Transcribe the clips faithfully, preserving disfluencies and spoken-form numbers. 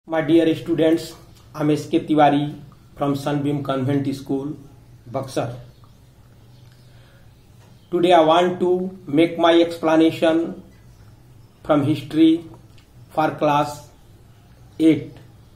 My dear students, I am S K Tiwari from Sunbeam Convent School, Buxar. Today I want to make my explanation from history for class eight.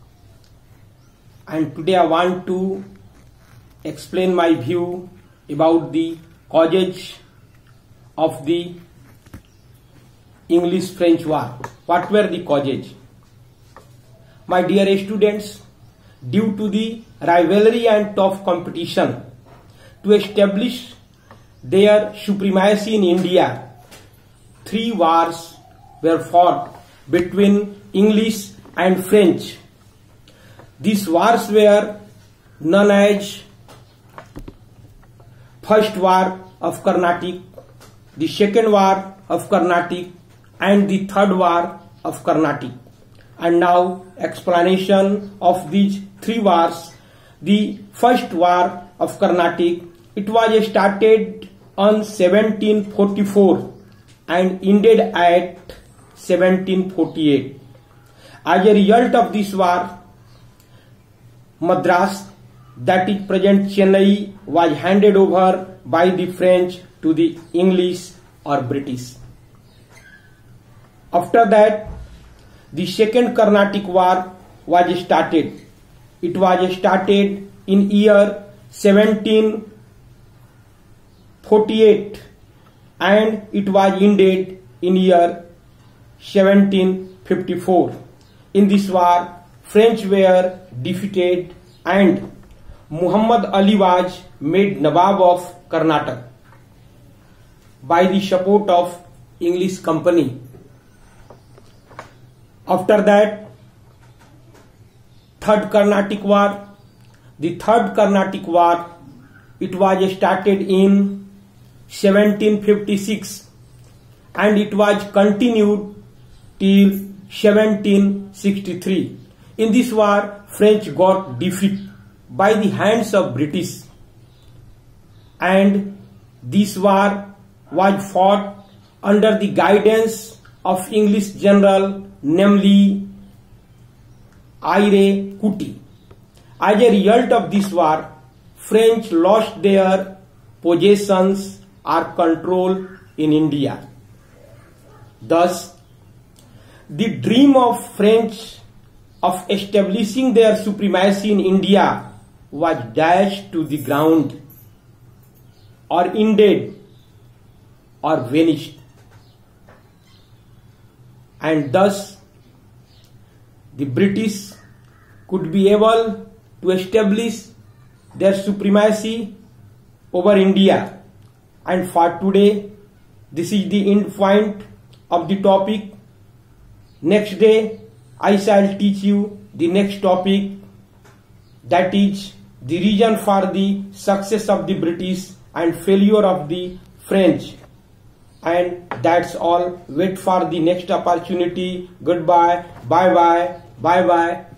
And today I want to explain my view about the causes of the English-French War. What were the causes? My dear students, due to the rivalry and tough competition to establish their supremacy in India, three wars were fought between English and French. These wars were known as First War of Carnatic, the Second War of Carnatic, and the Third War of Carnatic. And now explanation of these three wars. The First War of Carnatic, it was started on seventeen forty-four and ended at seventeen forty-eight. As a result of this war, Madras, that is present Chennai, was handed over by the French to the English or British. After that, the Second Carnatic War was started. It was started in year seventeen forty-eight and it was ended in year seventeen fifty-four. In this war, French were defeated and Muhammad Ali was made Nawab of Karnataka by the support of English company. After that, Third Carnatic War. The Third Carnatic War, it was started in seventeen fifty-six and it was continued till seventeen sixty-three. In this war, French got defeat by the hands of British, and this war was fought under the guidance of English general, namely Ire Coote. As a result of this war, French lost their possessions or control in India. Thus, the dream of French of establishing their supremacy in India was dashed to the ground or ended or vanished. And thus, the British could be able to establish their supremacy over India. And for today, this is the end point of the topic. Next day, I shall teach you the next topic, that is the reason for the success of the British and failure of the French. And that's all. Wait for the next opportunity. Goodbye. Bye bye. Bye bye.